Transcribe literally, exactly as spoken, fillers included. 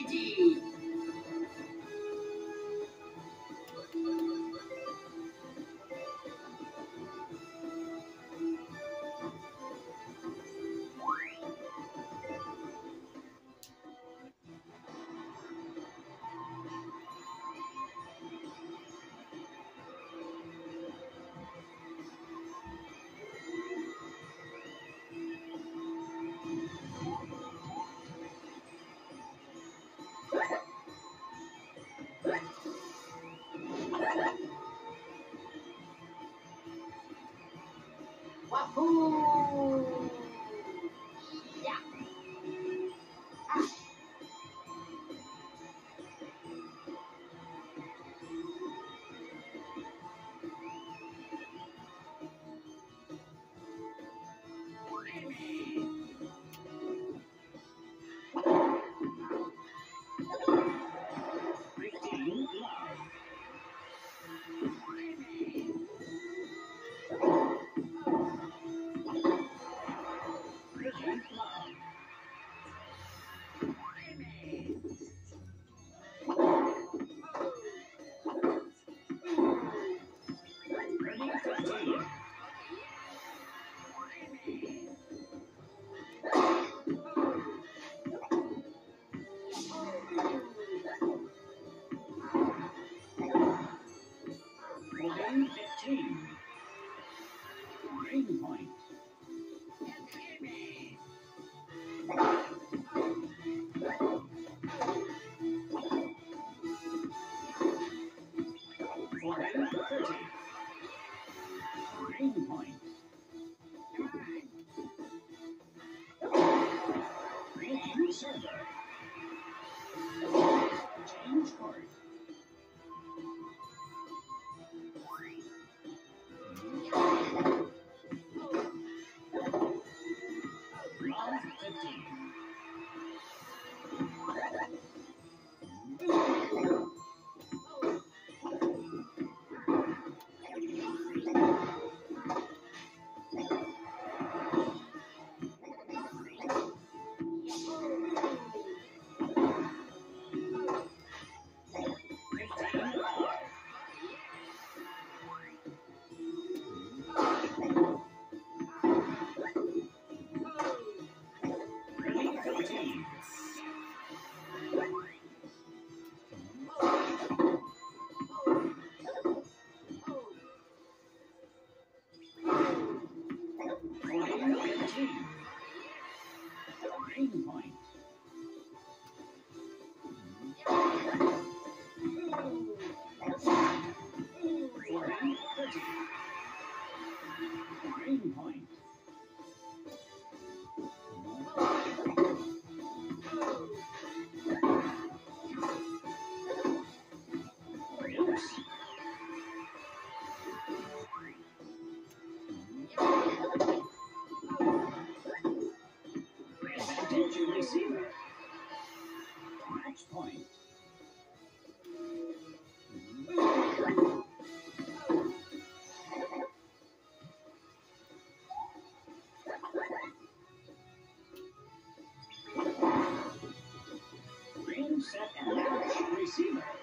Infinity! Wahoo! Yeah! Ah. fifteen love. Brilliant love. Ready fifteen. Ready fifteen. Green point. Ready thirty. Green point. Green server. Change card. Love fifteen. fifteen love. Ready fifteen. Ready fifteen. Green point. Ready thirty. Green point. Deuce. Advantage receiver. Match point. Green set and match receiver.